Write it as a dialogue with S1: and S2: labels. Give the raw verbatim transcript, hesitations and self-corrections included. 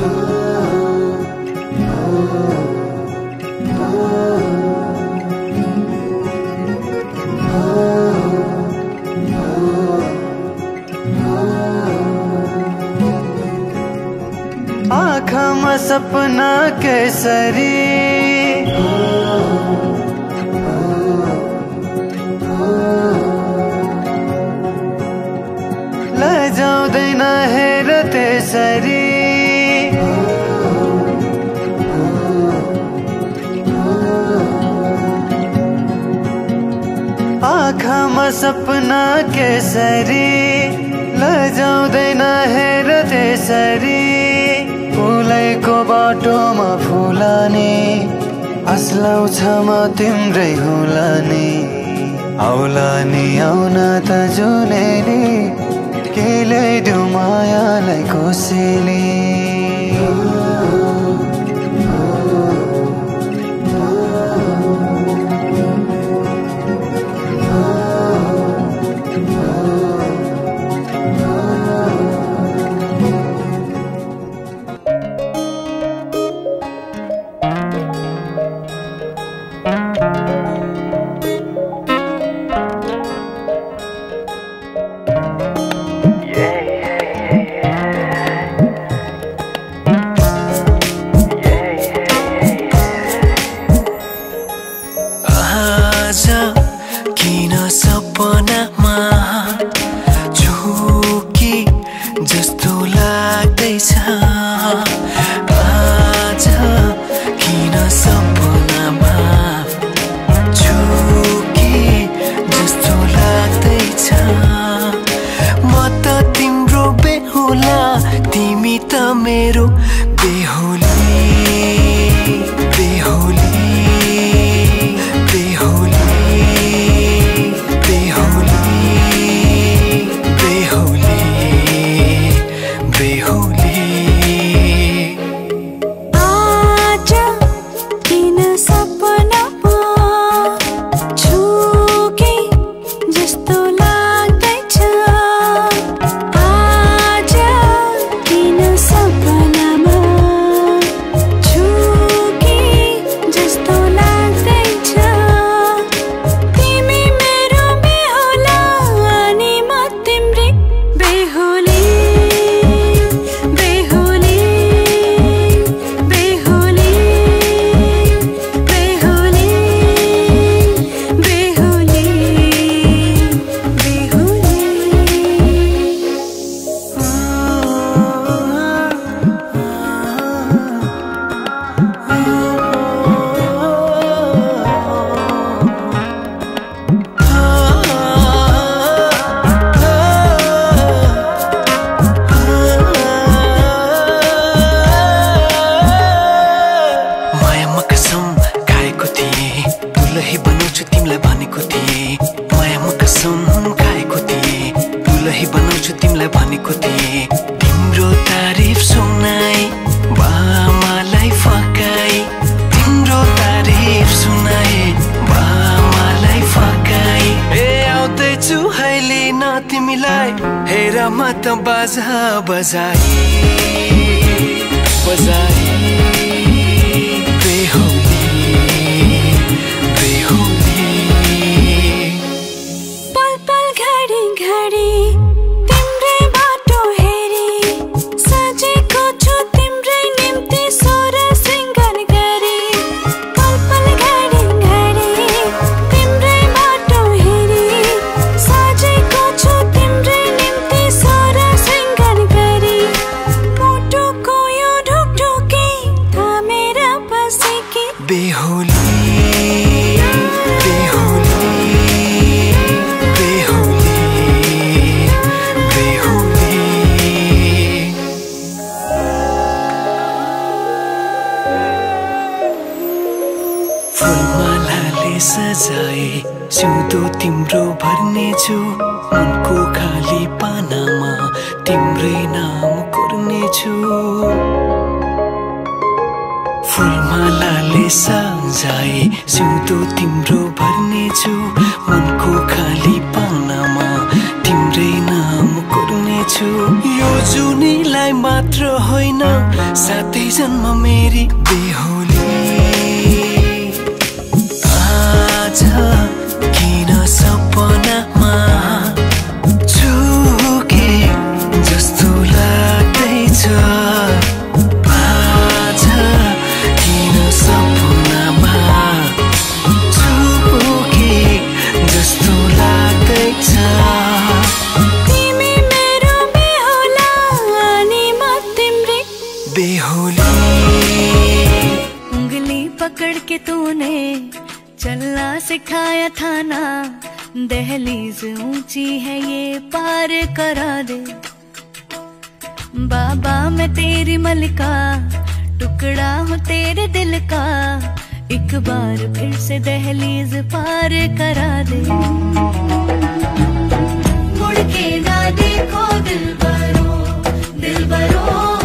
S1: आँखामा सपना केसरी लजाउँदैन हेर त्यसरी आँखामा सपना केसरी लजाउँदैन हेर त्यसरी फुलैको बाटोमा फुलानी अस्लाउँछ म तिम्रै हुलानी आउलानी आउन त जुनेली के ल्याइदेऊ मायालाई कोसेली
S2: तिमी त मेरो बेहुली बेहुली बेहुली बेहुली बेहुली बेहुली
S3: आज किन सपनामा छुके जस्तो लाग्दैछ
S2: तिम्रो तारिफ सुनाई बामालाई फकाई तिम्रो तारिफ सुनाई बामालाई फकाई ए आउँदैछु अहिले न तिमीलाई हेर म त बाजा बजाई बजाई बेहुली बेहुली
S3: पल पल घडी घडी
S2: बेहुली बेहुली बेहुली बेहुली फुलमालाले सजाए सिउँदो तिम्रो भर्नेछु मनको खाली पानामा तिम्रै नाम कोर्नेछु फुलमालाले सजाए सिउँदो तिम्रो भर्नेछु मनको खाली पानामा तिम्रै नाम कोर्नेछु पुग्नेछु। यो जुनीलाई मात्र होइन सातै जन्म मेरी बेहुली। आज किन सपनामा छुके जस्तो लाग्दैछ। आज किन सपनामा छुके जस्तो लाग्दैछ।
S3: तिमी मेरो बेहुला अनि म तिम्री
S2: बेहुली।
S3: उंगली पकड़ के तूने चलना सिखाया था ना, दहलीज ऊंची है ये पार करा दे। बाबा मैं तेरी मलिका, टुकड़ा हूँ तेरे दिल का, एक बार फिर से दहलीज पार करा दे। मुड़ के ना देखो दिल बरो, दिल बरो।